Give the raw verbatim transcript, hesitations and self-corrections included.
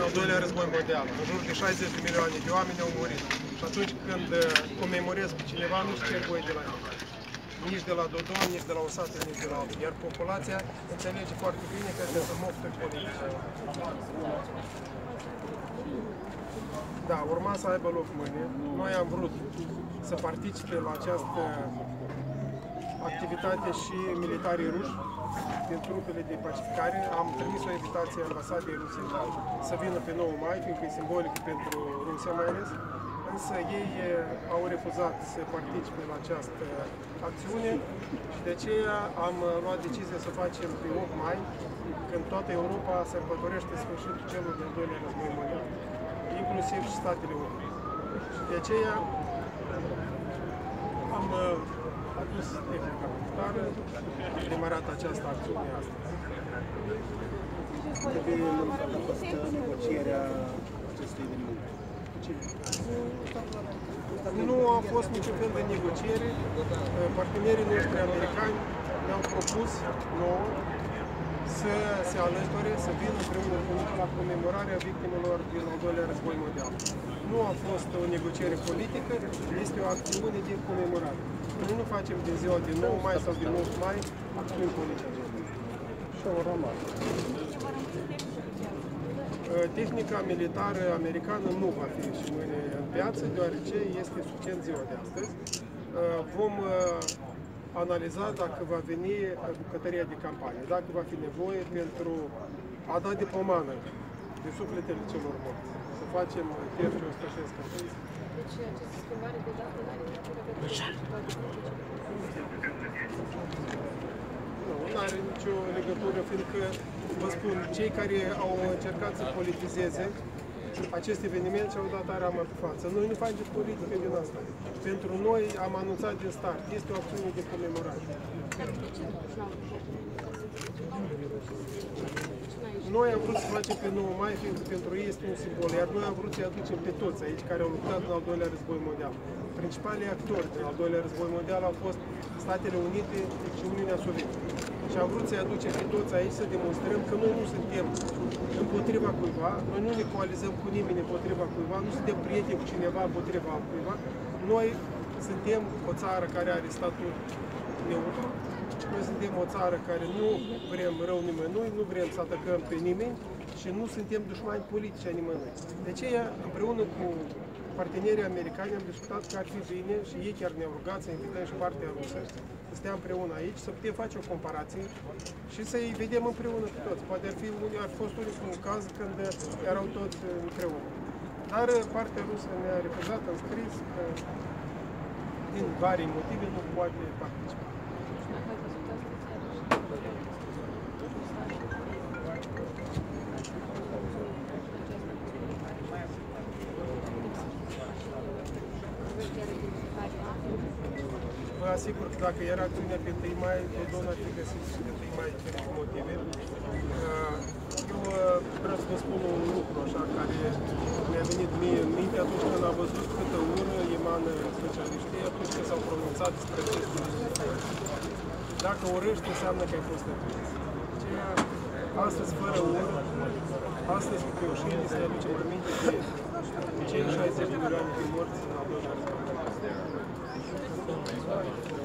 al doilea război mondial. În jur de șaizeci de milioane de oameni au murit. Și atunci când comemorezi pe cineva, nu știi ce voie de la el. Nici de la Dodon, nici de la un sat, nici de la altul. Iar populația înțelege foarte bine că astea sunt mofturi politice. Da, urma să aibă loc mâine. Noi am vrut să participe la această activitate și militarii ruși din trupele de pacificare. Am trimis o invitație ambasadei Rusiei să vină pe nouă mai, fiindcă e simbolic pentru Rusia mai ales. Însă ei au refuzat să participe la această acțiune și de aceea am luat decizia să facem pe opt mai, când toată Europa sărbătorește sfârșitul celor de-al doilea război mondial, inclusiv și Statele Unite. Și de aceea am adus tehnica militară, demarat această acțiune astăzi. De lungă a fost negocierea acestui eveniment? Nu a fost niciun fel de negociere. Partenerii noștri americani ne-au propus nouă să se alăture, să vină împreună cu noi la comemorarea victimelor din al doilea război mondial. Nu a fost o negociere politică, este o acțiune de comemorare. Noi nu facem din ziua de nouă mai sau din opt mai acțiuni politice. Și au rămas. Tehnica militară americană nu va fi și mâine în piață, deoarece este suficient ziua de astăzi. Vom analiza dacă va veni bucătăria de campanie, dacă va fi nevoie pentru a da de pomană de sufletele celor morți. Să facem pierdere ospășesc campanie. Deci această schimbare de dată nu are nicio legătură. Nu are nicio legătură, fiindcă, vă spun, cei care au încercat să politizeze acest eveniment și-au dat arama pe față. Noi nu facem politică din asta. Pentru noi am anunțat din start. Este o acțiune de comemorare. Noi am vrut să facem pe nouă mai, fiindcă pentru ei este un simbol, iar noi am vrut să-i aducem pe toți aici care au luptat în al doilea război mondial. Principalii actori din al doilea război mondial au fost Statele Unite și Uniunea Sovietică. Și am vrut să-i aducem pe toți aici să demonstrăm că noi nu suntem împotriva cuiva, noi nu ne coalizăm cu nimeni împotriva cuiva, nu suntem prieteni cu cineva împotriva altcuiva. Noi suntem o țară care are statut neutru. Noi suntem o țară care nu vrem rău nimănui, nu vrem să atacăm pe nimeni și nu suntem dușmani politici a nimănui. De aceea, împreună cu partenerii americani am discutat că ar fi bine și ei chiar ne-au rugat să invităm și partea rusă să stea împreună aici, să putem face o comparație și să-i vedem împreună cu toți. Poate ar fi ar fost unicul caz când erau toți împreună. Dar partea rusă ne-a refuzat în scris că din vari motive nu poate participa. Vă asigur că dacă era acțiunea pe întâi mai, Dodon ar fi găsit și pe întâi mai diferite motive. Eu vreau să vă spun un lucru așa, care mi-a venit mie în minte atunci când am văzut câtă ură emană specialiștii atunci când s-au pronunțat despre acest lucru. Dacă urăști, înseamnă că ai fost răpit. Aceea, astăzi fără ură, astăzi cu reușire să ne aducem aminte de cei șaizeci de milioane de morți în al doilea război mondial.